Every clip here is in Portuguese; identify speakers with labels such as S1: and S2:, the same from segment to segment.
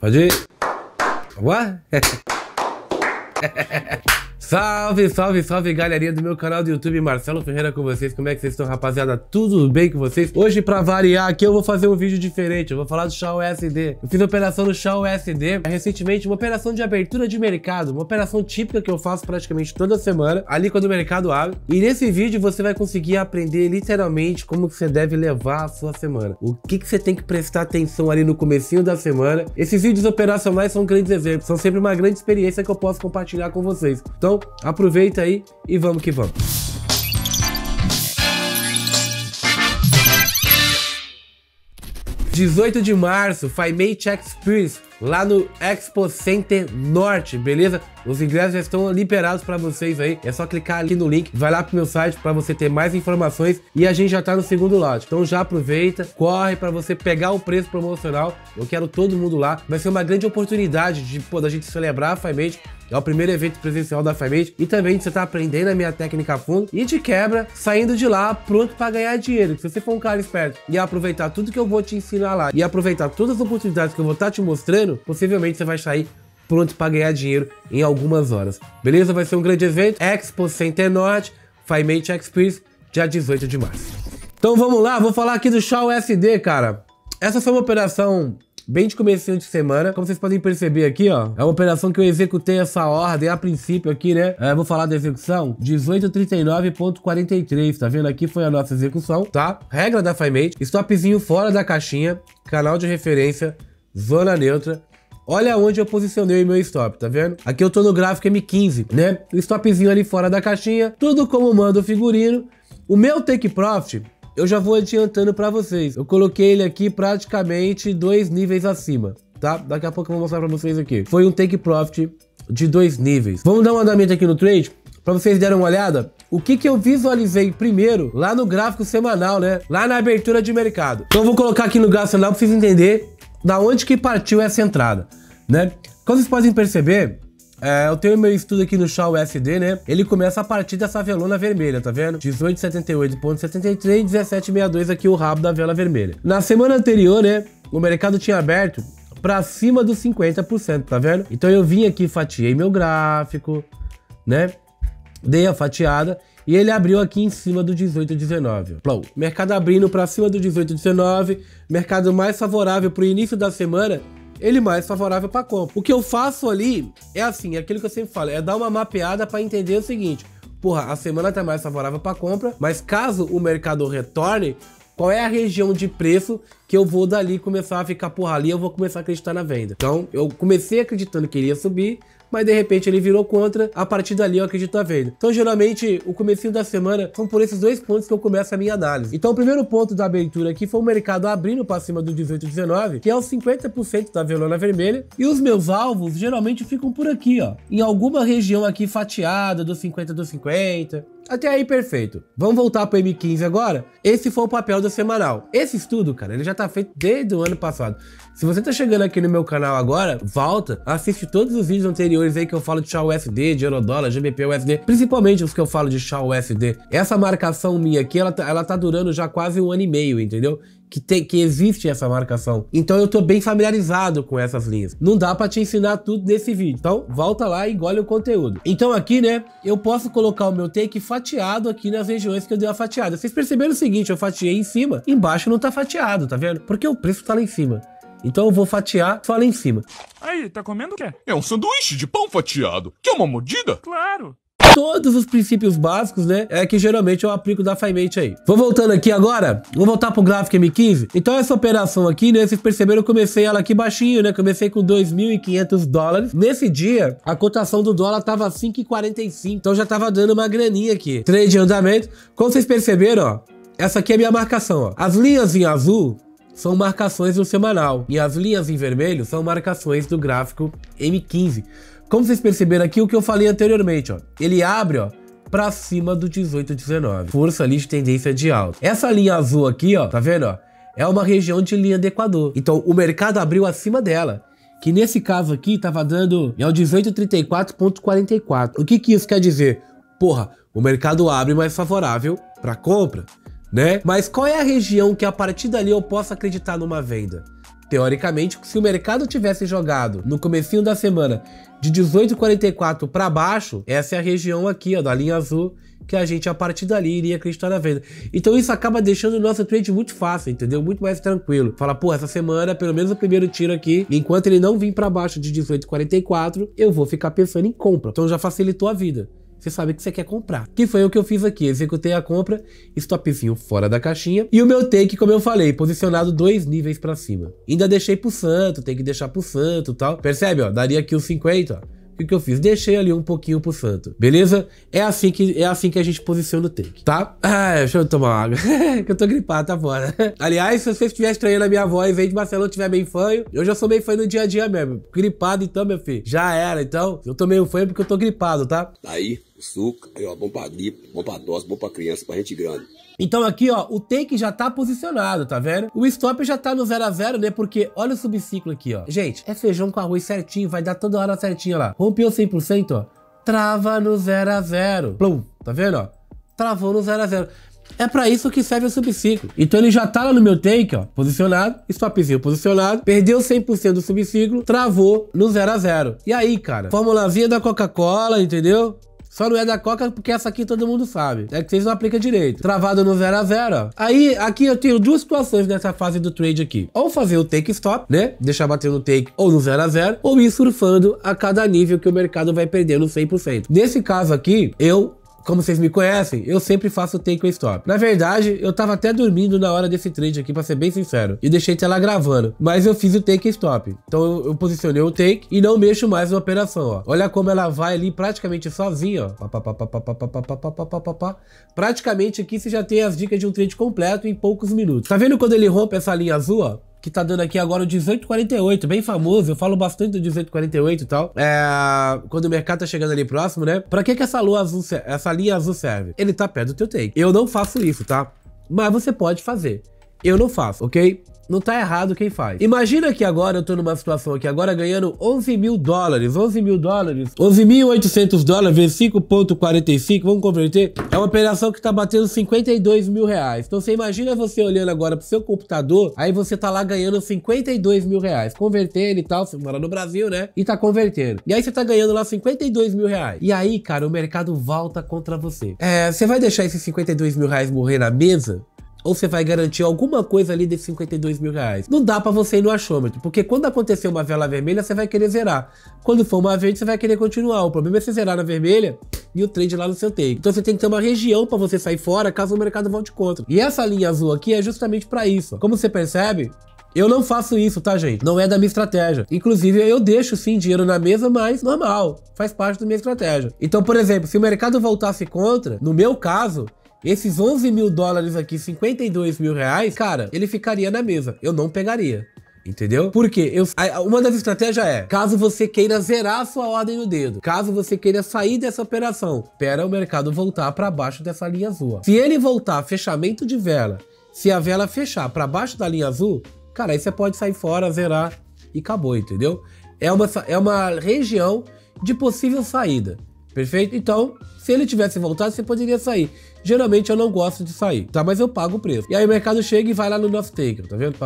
S1: Pode ir? Ué? Salve, salve, salve, galerinha do meu canal do YouTube, Marcelo Ferreira com vocês. Como é que vocês estão, rapaziada? Tudo bem com vocês? Hoje, pra variar aqui, eu vou fazer um vídeo diferente. Eu vou falar do ShaoUSD. Eu fiz a operação no ShaoUSD recentemente, uma operação de abertura de mercado, uma operação típica que eu faço praticamente toda semana, ali quando o mercado abre. E nesse vídeo você vai conseguir aprender literalmente como que você deve levar a sua semana. O que você tem que prestar atenção ali no comecinho da semana. Esses vídeos operacionais são grandes exemplos, são sempre uma grande experiência que eu posso compartilhar com vocês. Então, aproveita aí e vamos que vamos. (18 de março, Fimate Experience, lá no Expo Center Norte, beleza? Os ingressos já estão liberados para vocês aí, é só clicar ali no link, vai lá pro meu site para você ter mais informações e a gente já tá no segundo lote. Então já aproveita, corre para você pegar o preço promocional, eu quero todo mundo lá, vai ser uma grande oportunidade de, da gente celebrar a Fimate. É o primeiro evento presencial da Fimate e também você tá aprendendo a minha técnica a fundo e de quebra, saindo de lá pronto para ganhar dinheiro. Se você for um cara esperto e aproveitar tudo que eu vou te ensinar lá e aproveitar todas as oportunidades que eu vou estar te mostrando, possivelmente você vai sair pronto para ganhar dinheiro em algumas horas. Beleza? Vai ser um grande evento, Expo Center Norte, Fimate Experience, dia 18 de março. Então vamos lá, vou falar aqui do ShaoUSD, cara. Essa foi uma operação bem de comecinho de semana, como vocês podem perceber aqui, ó, é uma operação que eu executei essa ordem a princípio aqui, né? Vou falar da execução, 1839.43, tá vendo? Aqui foi a nossa execução, tá? Regra da Fimate, stopzinho fora da caixinha, canal de referência, zona neutra. Olha onde eu posicionei o meu stop, tá vendo? Aqui eu tô no gráfico M15, né? O stopzinho ali fora da caixinha, tudo como manda o figurino. O meu take profit, eu já vou adiantando pra vocês. Eu coloquei ele aqui praticamente 2 níveis acima, tá? Daqui a pouco eu vou mostrar pra vocês aqui. Foi um take profit de 2 níveis. Vamos dar um andamento aqui no trade, pra vocês derem uma olhada. O que eu visualizei primeiro lá no gráfico semanal, né? Lá na abertura de mercado. Então eu vou colocar aqui no gráfico semanal pra vocês entenderem da onde que partiu essa entrada, né? Como vocês podem perceber, eu tenho meu estudo aqui no ShaoUSD, né? Ele começa a partir dessa velona vermelha, tá vendo? 1878.73, 1762 aqui o rabo da vela vermelha. Na semana anterior, né? O mercado tinha aberto pra cima dos 50%, tá vendo? Então eu vim aqui, fatiei meu gráfico, né? Dei a fatiada e ele abriu aqui em cima do 18,19. Mercado abrindo pra cima do 18,19, mercado mais favorável pro início da semana, ele mais favorável para compra. O que eu faço ali é assim, é aquilo que eu sempre falo, é dar uma mapeada para entender o seguinte: porra, a semana tá mais favorável para compra, mas caso o mercado retorne, qual é a região de preço que eu vou dali começar a ficar, porra, ali eu vou começar a acreditar na venda. Então, eu comecei acreditando que ele ia subir, mas de repente ele virou contra, a partir dali eu acredito na venda. Então, geralmente, o comecinho da semana são por esses 2 pontos que eu começo a minha análise. Então, o primeiro ponto da abertura aqui foi o mercado abrindo para cima do 18,19, que é os 50% da velona vermelha, e os meus alvos geralmente ficam por aqui, ó, em alguma região aqui fatiada dos 50 dos 50. Até aí, perfeito. Vamos voltar para o M15 agora? Esse foi o papel do semanal. Esse estudo, cara, ele já tá feito desde o ano passado. Se você tá chegando aqui no meu canal agora, volta, assiste todos os vídeos anteriores aí que eu falo de ShaoUSD, de Eurodólar, GBP/USD, principalmente os que eu falo de ShaoUSD. Essa marcação minha aqui, ela tá durando já quase 1 ano e meio, entendeu? Que existe essa marcação. Então eu tô bem familiarizado com essas linhas. Não dá pra te ensinar tudo nesse vídeo. Então volta lá e engole o conteúdo. Então aqui, né, eu posso colocar o meu take fatiado aqui nas regiões que eu dei a fatiada. Vocês perceberam o seguinte, eu fatiei em cima, embaixo não tá fatiado, tá vendo? Porque o preço tá lá em cima. Então eu vou fatiar só lá em cima.
S2: Aí, tá comendo o quê?
S3: É um sanduíche de pão fatiado. Quer uma mordida?
S2: Claro!
S1: Todos os princípios básicos, né, é que geralmente eu aplico da Fimate aí. Vou voltando aqui agora, vou voltar pro gráfico M15. Então essa operação aqui, né, vocês perceberam, eu comecei ela aqui baixinho, né, comecei com 2.500 dólares. Nesse dia, a cotação do dólar tava 5,45, então já tava dando uma graninha aqui. Trade em andamento. Como vocês perceberam, ó, essa aqui é a minha marcação, ó. As linhas em azul são marcações do semanal e as linhas em vermelho são marcações do gráfico M15. Como vocês perceberam aqui, o que eu falei anteriormente, ó, ele abre, ó, pra cima do 18,19. Força ali de tendência de alta. Essa linha azul aqui, ó, tá vendo, ó, é uma região de linha de Equador. Então, o mercado abriu acima dela, que nesse caso aqui tava dando o 1834.44. O que isso quer dizer? Porra, o mercado abre mais favorável para compra, né? Mas qual é a região que a partir dali eu posso acreditar numa venda? Teoricamente, se o mercado tivesse jogado no comecinho da semana de 18,44 para baixo, essa é a região aqui, ó, da linha azul, que a gente, a partir dali, iria acreditar na venda. Então isso acaba deixando o nosso trade muito fácil, entendeu? Muito mais tranquilo. Fala, pô, essa semana, pelo menos o primeiro tiro aqui, enquanto ele não vir para baixo de 18,44, eu vou ficar pensando em compra. Então já facilitou a vida. Você sabe que você quer comprar. Que foi o que eu fiz aqui. Executei a compra, stopzinho fora da caixinha. E o meu take, como eu falei, posicionado 2 níveis pra cima. Ainda deixei pro santo, tem que deixar pro santo e tal. Percebe, ó? Daria aqui os 50, ó. O que eu fiz? Deixei ali um pouquinho pro santo. Beleza? É assim que a gente posiciona o take, tá? Deixa eu tomar água. Que eu tô gripado, tá fora. Aliás, se você estiver estranhando a minha voz aí de Marcelão tiver meio fanho, eu já sou meio fanho no dia a dia mesmo. Gripado então, meu filho. Já era, então. Eu tô meio fanho porque eu tô gripado, tá?
S2: Aí, o suco, aí, ó, bom pra gripe, bom pra tosse, bom pra criança, pra gente grande.
S1: Então aqui, ó, o take já tá posicionado, tá vendo? O stop já tá no 0 a 0, né? Porque olha o subciclo aqui, ó. Gente, é feijão com arroz certinho, vai dar toda hora certinho lá. Rompeu 100%, ó. Trava no 0 a 0. Plum, tá vendo, ó? Travou no 0 a 0. É pra isso que serve o subciclo. Então ele já tá lá no meu take, ó, posicionado, stopzinho posicionado, perdeu 100% do subciclo, travou no 0 a 0. E aí, cara, formulazinha da Coca-Cola, entendeu? Só não é da Coca porque essa aqui todo mundo sabe. É que vocês não aplicam direito. Travado no 0 a 0, ó. Aí, aqui eu tenho duas situações nessa fase do trade aqui. Ou fazer o take stop, né? Deixar bater no take ou no 0 a 0. Ou ir surfando a cada nível que o mercado vai perdendo 100%. Nesse caso aqui, como vocês me conhecem, eu sempre faço take ou stop. Na verdade, eu tava até dormindo na hora desse trade aqui, pra ser bem sincero. E deixei até lá gravando. Mas eu fiz o take e stop. Então eu posicionei o take e não mexo mais na operação, ó. Olha como ela vai ali praticamente sozinha, ó. Praticamente aqui você já tem as dicas de um trade completo em poucos minutos. Tá vendo quando ele rompe essa linha azul, ó? Que tá dando aqui agora o 18,48, bem famoso, eu falo bastante do 18,48 e tal. Quando o mercado tá chegando ali próximo, né? Pra que essa linha azul serve? Ele tá perto do teu take. Eu não faço isso, tá? Mas você pode fazer. Eu não faço, ok? Não tá errado quem faz. Imagina que agora eu tô numa situação aqui agora ganhando 11 mil dólares. 11 mil dólares. 11.800 dólares vezes 5,45. Vamos converter? É uma operação que tá batendo 52 mil reais. Então você imagina você olhando agora pro seu computador. Aí você tá lá ganhando 52 mil reais. Convertendo e tal. Você mora no Brasil, né? E tá convertendo. E aí você tá ganhando lá 52 mil reais. E aí, cara, o mercado volta contra você. Você vai deixar esses 52 mil reais morrer na mesa? Ou você vai garantir alguma coisa ali desses 52 mil reais? Não dá pra você ir no achômetro, porque quando acontecer uma vela vermelha, você vai querer zerar. Quando for uma verde, você vai querer continuar. O problema é você zerar na vermelha e o trade lá no seu take. Então você tem que ter uma região pra você sair fora, caso o mercado volte contra. E essa linha azul aqui é justamente pra isso. Como você percebe, eu não faço isso, tá, gente? Não é da minha estratégia. Inclusive, eu deixo sim dinheiro na mesa, mas normal. Faz parte da minha estratégia. Então, por exemplo, se o mercado voltasse contra, no meu caso, esses 11 mil dólares aqui, 52 mil reais, cara, ele ficaria na mesa. Eu não pegaria. Entendeu? Porque uma das estratégias é, caso você queira zerar a sua ordem no dedo, caso você queira sair dessa operação, espera o mercado voltar para baixo dessa linha azul. Se ele voltar fechamento de vela, se a vela fechar para baixo da linha azul, cara, aí você pode sair fora, zerar e acabou, entendeu? É uma região de possível saída. Perfeito? Então, se ele tivesse voltado, você poderia sair. Geralmente eu não gosto de sair, tá? Mas eu pago o preço. E aí o mercado chega e vai lá no nosso take, tá vendo?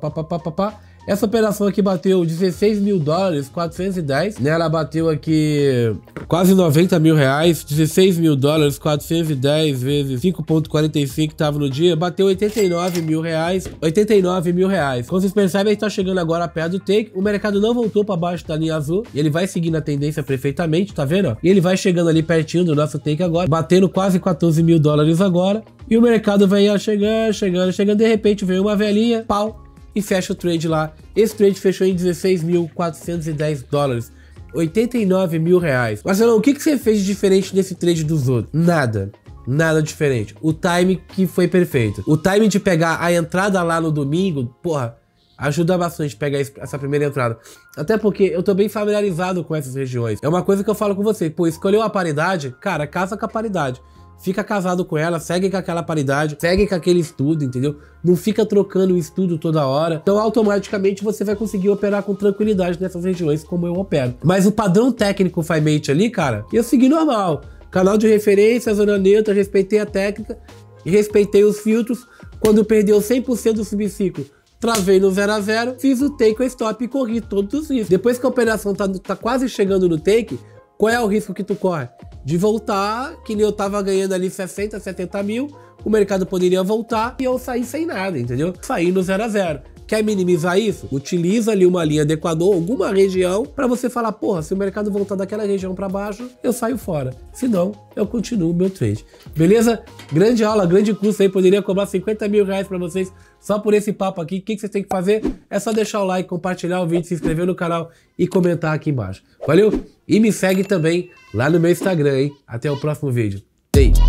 S1: Essa operação aqui bateu 16 mil dólares, 410, né? Ela bateu aqui quase 90 mil reais, 16 mil dólares, 410 vezes 5,45 que tava no dia, bateu 89 mil reais, 89 mil reais. Como vocês percebem, ele tá chegando agora perto do take, o mercado não voltou para baixo da linha azul, e ele vai seguindo a tendência perfeitamente, tá vendo? Ó? E ele vai chegando ali pertinho do nosso take agora, batendo quase 14 mil dólares agora, e o mercado vai chegando, de repente veio uma velhinha, pau, e fecha o trade lá. Esse trade fechou em 16.410 dólares, 89 mil reais. Marcelão, o que você fez de diferente desse trade dos outros? Nada. Nada diferente. O time que foi perfeito. O time de pegar a entrada lá no domingo, porra, ajuda bastante pegar essa primeira entrada. Até porque eu tô bem familiarizado com essas regiões. É uma coisa que eu falo com você. Pô, escolheu a paridade? Cara, casa com a paridade. Fica casado com ela, segue com aquela paridade, segue com aquele estudo, entendeu? Não fica trocando o estudo toda hora. Então, automaticamente, você vai conseguir operar com tranquilidade nessas regiões como eu opero. Mas o padrão técnico FiMate ali, cara, eu segui normal. Canal de referência, zona neutra, respeitei a técnica e respeitei os filtros. Quando perdeu 100% do subciclo, travei no 0 a 0, fiz o take ou stop e corri todos os riscos. Depois que a operação tá quase chegando no take, qual é o risco que tu corre? De voltar, que nem eu tava ganhando ali 60, 70 mil, o mercado poderia voltar e eu sair sem nada, entendeu? Sair no 0 a 0. Quer minimizar isso? Utiliza ali uma linha de Equador, alguma região, para você falar, porra, se o mercado voltar daquela região para baixo, eu saio fora. Se não, eu continuo o meu trade. Beleza? Grande aula, grande curso aí, poderia cobrar 50 mil reais para vocês só por esse papo aqui. O que vocês têm que fazer? É só deixar o like, compartilhar o vídeo, se inscrever no canal e comentar aqui embaixo. Valeu? E me segue também lá no meu Instagram, hein? Até o próximo vídeo. Ei!